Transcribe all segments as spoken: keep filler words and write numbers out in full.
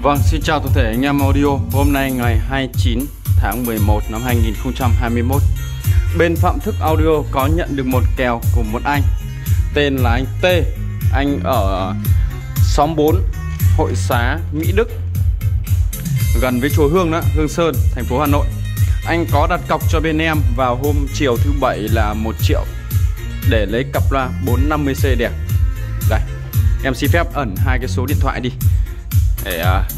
Vâng, xin chào toàn thể anh em audio. Hôm nay ngày hai mươi chín tháng mười một năm hai nghìn không trăm hai mươi mốt, bên Phạm Thức Audio có nhận được một kèo của một anh tên là anh T. Anh ở xóm bốn, Hội Xá, Mỹ Đức, gần với chùa Hương đó, Hương Sơn, thành phố Hà Nội. Anh có đặt cọc cho bên em vào hôm chiều thứ bảy là một triệu để lấy cặp loa bốn năm mươi C đẹp. Đây, em xin phép ẩn hai cái số điện thoại đi để uh,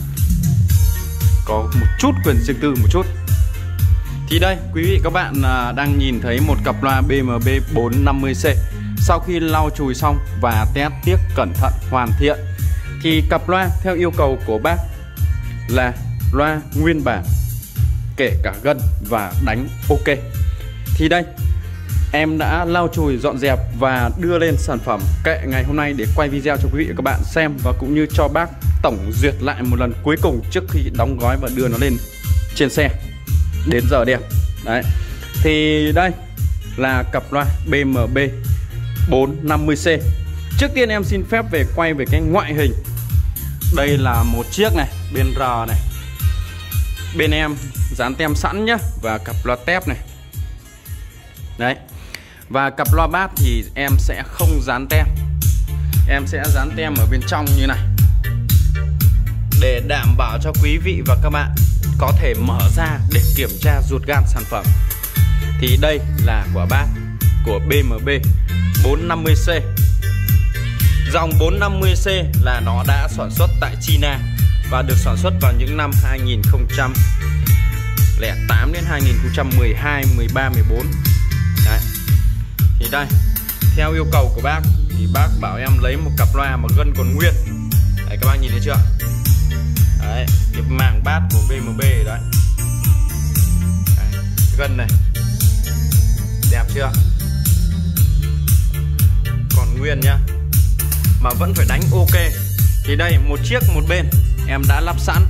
có một chút quyền riêng tư một chút. Thì đây, quý vị các bạn uh, đang nhìn thấy một cặp loa B M B bốn năm mươi C. Sau khi lau chùi xong và test tiếc cẩn thận hoàn thiện thì cặp loa theo yêu cầu của bác là loa nguyên bản, kể cả gân và đánh ok. Thì đây, em đã lau chùi dọn dẹp và đưa lên sản phẩm kệ ngày hôm nay để quay video cho quý vị và các bạn xem, và cũng như cho bác tổng duyệt lại một lần cuối cùng trước khi đóng gói và đưa nó lên trên xe đến giờ đẹp. Đấy, thì đây là cặp loa B M B bốn năm mươi C. Trước tiên em xin phép về quay về cái ngoại hình. Đây là một chiếc này, bên R này, bên em dán tem sẵn nhá, và cặp loa tép này. Đấy, và cặp loa bass thì em sẽ không dán tem, em sẽ dán tem ở bên trong như này để đảm bảo cho quý vị và các bạn có thể mở ra để kiểm tra ruột gan sản phẩm. Thì đây là quả bass của B M B bốn năm mươi C. Dòng bốn năm mươi C là nó đã sản xuất tại China và được sản xuất vào những năm hai nghìn không trăm lẻ tám đến hai nghìn không trăm mười hai, mười ba, mười bốn. Đấy. Thì đây, theo yêu cầu của bác thì bác bảo em lấy một cặp loa mà gân còn nguyên. Đấy, các bác nhìn thấy chưa? Đấy, cái màng bát của B M B đấy. Đấy, gân này đẹp chưa? Còn nguyên nhá, mà vẫn phải đánh ok. Thì đây, một chiếc một bên em đã lắp sẵn.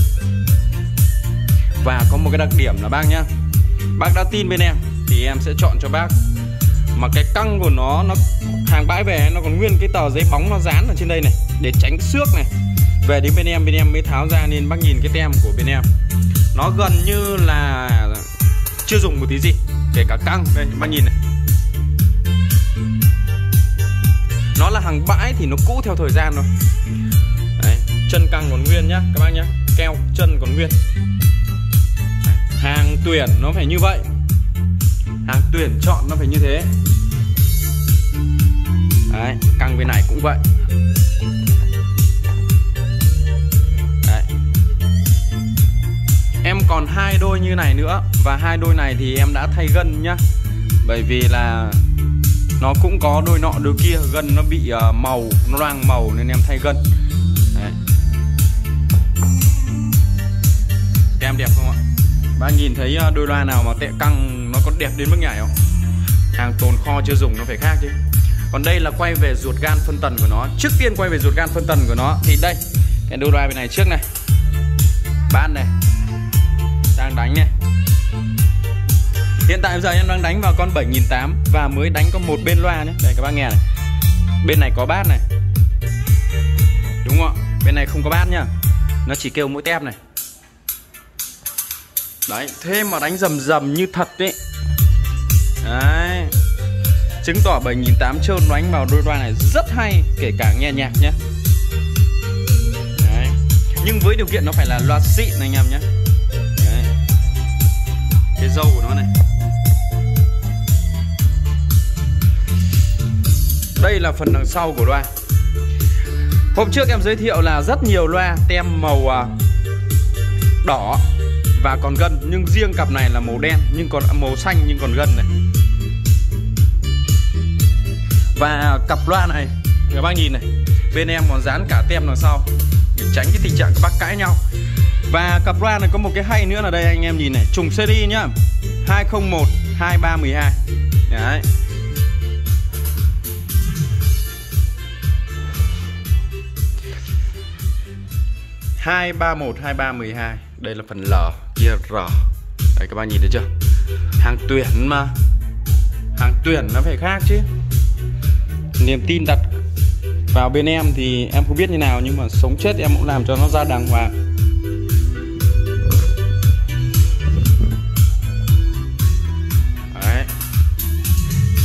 Và có một cái đặc điểm là bác nhá, bác đã tin bên em thì em sẽ chọn cho bác mà cái căng của nó nó hàng bãi về nó còn nguyên cái tờ giấy bóng nó dán ở trên đây này để tránh xước này. Về đến bên em, bên em mới tháo ra, nên bác nhìn cái tem của bên em nó gần như là chưa dùng một tí gì, kể cả căng. Đây bác nhìn này, nó là hàng bãi thì nó cũ theo thời gian rồi. Đấy, chân căng còn nguyên nhá các bác nhá, keo chân còn nguyên. Hàng tuyển nó phải như vậy, hàng tuyển chọn nó phải như thế. Đấy, căng bên này cũng vậy. Đấy, em còn hai đôi như này nữa, và hai đôi này thì em đã thay gân nhá, bởi vì là nó cũng có đôi nọ đôi kia, gân nó bị uh, màu, nó loang màu nên em thay gân. Đấy, em đẹp không ạ? Bác nhìn thấy đôi loa nào mà tệ căng nó có đẹp đến mức nhảy không? Hàng tồn kho chưa dùng nó phải khác chứ. Còn đây là quay về ruột gan phân tần của nó. Trước tiên quay về ruột gan phân tần của nó thì đây, cái đôi loa bên này trước này, ban này, đang đánh này. Hiện tại bây giờ em đang đánh vào con bảy nghìn tám trăm và mới đánh có một bên loa nhé. Đây các bác nghe này, bên này có bát này, đúng không ạ? Bên này không có bát nhá, nó chỉ kêu mỗi tép này. Đấy, thêm mà đánh rầm rầm như thật đấy. Đấy, chứng tỏ bảy nghìn tám trăm trơn đánh vào đôi loa này rất hay, kể cả nghe nhạc nhé. Đấy, nhưng với điều kiện nó phải là loa xịn anh em nhé. Đấy, cái râu của nó này. Đây là phần đằng sau của loa. Hôm trước em giới thiệu là rất nhiều loa tem màu uh, đỏ và còn gân, nhưng riêng cặp này là màu đen nhưng còn màu xanh nhưng còn gân này. Và cặp loa này các bác nhìn này, bên em còn dán cả tem đằng sau để tránh cái tình trạng các bác cãi nhau. Và cặp loa này có một cái hay nữa là đây anh em nhìn này, trùng series nhá, hai không một hai ba một hai. Đấy, hai ba một hai ba một hai. Đây là phần L, kia R. Đây các bạn nhìn thấy chưa? Hàng tuyển mà, hàng tuyển nó phải khác chứ. Niềm tin đặt vào bên em thì em không biết như nào, nhưng mà sống chết em cũng làm cho nó ra đàng hoàng.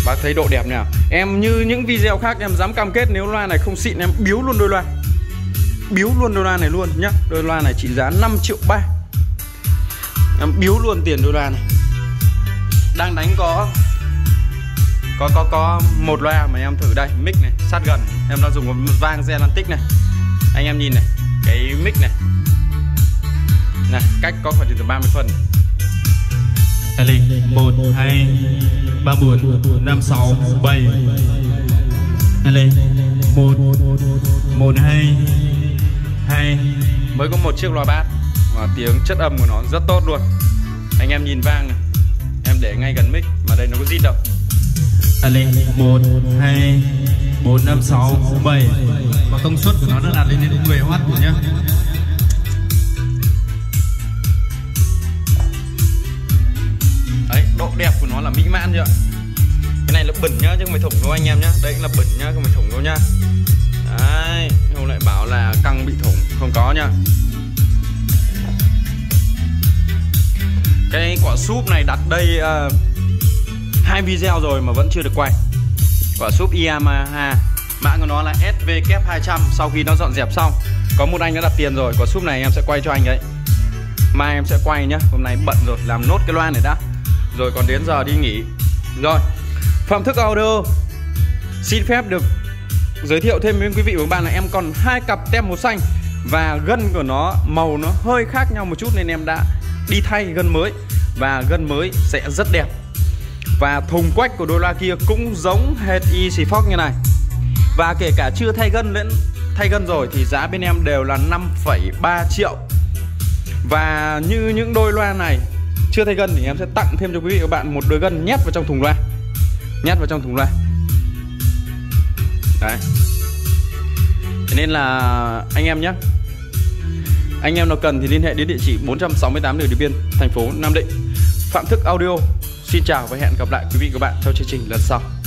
Bác thấy độ đẹp nào. Em như những video khác em dám cam kết nếu loa này không xịn em biếu luôn đôi loa. Biếu luôn đôi loa này luôn nhá. Đôi loa này trị giá năm triệu ba. Em biếu luôn tiền đôi loa này. Đang đánh có Có có có một loa mà em thử đây, mic này, sát gần. Em đã dùng một vang Zelantic này. Anh em nhìn này, cái mic này. Này, cách có khoảng từ ba mươi phân. Ali một, hai, ba, bốn, năm, sáu, bảy. Ali một, một, hai, hai. Mới có một chiếc loa bass và tiếng chất âm của nó rất tốt luôn. Anh em nhìn vang này. Em để ngay gần mic mà đây nó có rít đâu. Ali một, hai, bốn, năm, sáu, bảy. Và công suất của nó đã đạt lên đến mười oát rồi nhá. Đấy, độ đẹp của nó là mỹ mãn chưa? Cái này là bẩn nhá, chứ không phải thủng đâu anh em nhá. Đây là bẩn nhá, không phải thủng đâu nhá. Đấy, không lại bảo là căng bị thủng, không có nhá. Cái quả súp này đặt đây uh, hai video rồi mà vẫn chưa được quay. Quả súp Yamaha, mã của nó là S V K hai trăm. Sau khi nó dọn dẹp xong, có một anh đã đặt tiền rồi. Quả súp này em sẽ quay cho anh đấy. Mai em sẽ quay nhá. Hôm nay bận rồi, làm nốt cái loa này đã, rồi còn đến giờ đi nghỉ. Rồi, Phạm Thức Audio xin phép được giới thiệu thêm với quý vị và các bạn là em còn hai cặp tem màu xanh. Và gân của nó, màu nó hơi khác nhau một chút nên em đã đi thay gân mới. Và gân mới sẽ rất đẹp. Và thùng quách của đôi loa kia cũng giống hệt y xì Fox như này. Và kể cả chưa thay gân lẫn thay gân rồi thì giá bên em đều là năm phẩy ba triệu. Và như những đôi loa này chưa thay gân thì em sẽ tặng thêm cho quý vị và các bạn một đôi gân nhét vào trong thùng loa. Nhét vào trong thùng loa. Đấy. Thế nên là anh em nhé, anh em nào cần thì liên hệ đến địa chỉ bốn trăm sáu mươi tám đường Điện Biên, thành phố Nam Định. Phạm Thức Audio xin chào và hẹn gặp lại quý vị và các bạn trong chương trình lần sau.